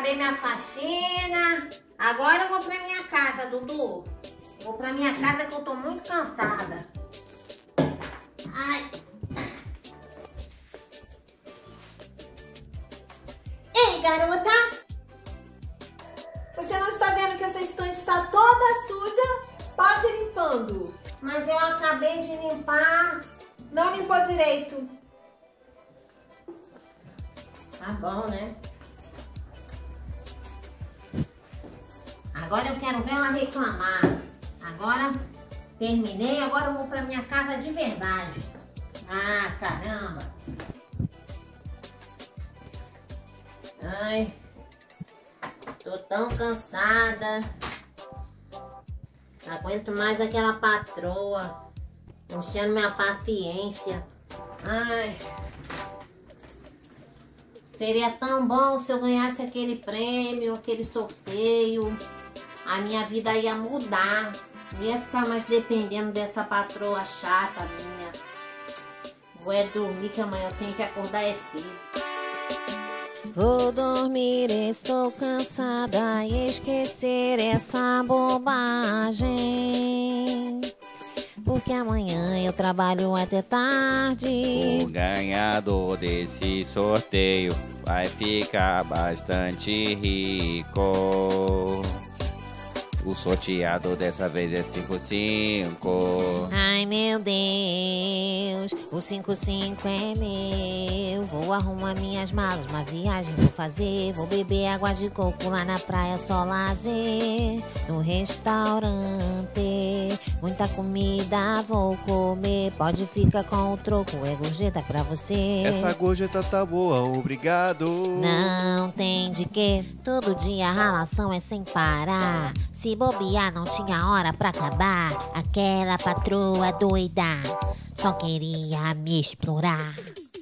acabei minha faxina. Agora eu vou pra minha casa, Dudu. Vou pra minha casa que eu tô muito cansada. Ai. Ei, garota! Você não está vendo que essa estante está toda suja? Pode ir limpando. Mas eu acabei de limpar. Não limpou direito. Tá bom, né? Agora eu quero ver ela reclamar. Agora terminei, agora eu vou pra minha casa de verdade. Ah, caramba. Ai, tô tão cansada. Não aguento mais aquela patroa enchendo minha paciência. Ai, seria tão bom se eu ganhasse aquele prêmio, aquele sorteio. A minha vida ia mudar. Não ia ficar mais dependendo dessa patroa chata minha. Vou dormir que amanhã eu tenho que acordar cedo. Vou dormir, estou cansada e esquecer essa bobagem. Porque amanhã eu trabalho até tarde. O ganhador desse sorteio vai ficar bastante rico. O sorteado dessa vez é 55. Ai, meu Deus, o 55 é meu. Vou arrumar minhas malas, uma viagem vou fazer. Vou beber água de coco lá na praia, só lazer. No restaurante, muita comida vou comer. Pode ficar com o troco, é gorjeta pra você. Essa gorjeta tá boa, obrigado. Não tem de quê, todo dia a ralação é sem parar. Se bobear não tinha hora pra acabar. Aquela patroa doida só queria me explorar.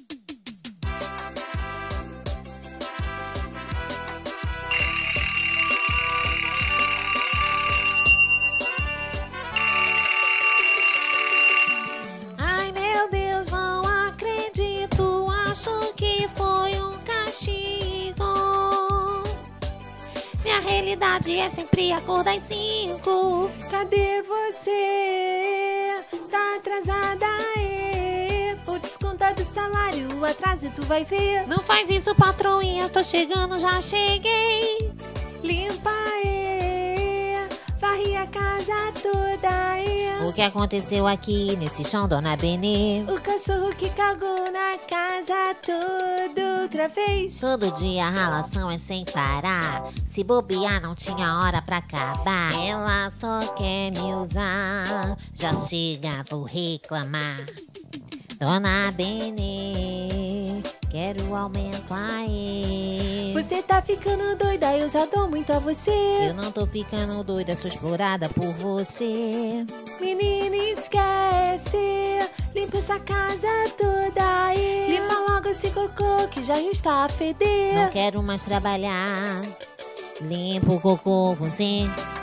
Ai, meu Deus, não acredito. Acho que foi um castigo. Minha realidade é sempre acordar às 5. Cadê você? Tá atrasada, vou descontar do salário, o atraso tu vai ver. Não faz isso, patroinha, tô chegando, já cheguei. Limpa, varre a casa toda, O que aconteceu aqui nesse chão, dona Benê? O cachorro que cagou na casa toda outra vez. Todo dia a ralação é sem parar. Se bobear não tinha hora pra acabar. Ela só quer me usar. Já chega, vou reclamar. Dona Benê, quero aumento aí. Você tá ficando doida, eu já dou muito a você. Eu não tô ficando doida, sou explorada por você. Menina, esquece, limpa essa casa toda aí. Limpa logo esse cocô que já está a feder. Não quero mais trabalhar. Limpa o cocô, você.